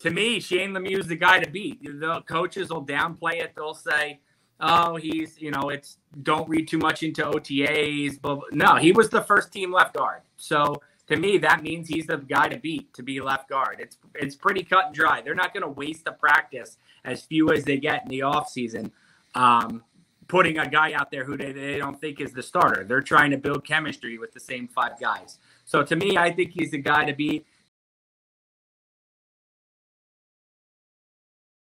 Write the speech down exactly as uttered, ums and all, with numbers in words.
to me, Shane Lemieux's the guy to beat. The coaches will downplay it. They'll say, oh, he's, you know, it's don't read too much into O T As. But no, he was the first team left guard. So to me, that means he's the guy to beat, to be left guard. It's it's pretty cut and dry. They're not going to waste the practice, as few as they get in the offseason, um, putting a guy out there who they, they don't think is the starter. They're trying to build chemistry with the same five guys. So to me, I think he's the guy to beat.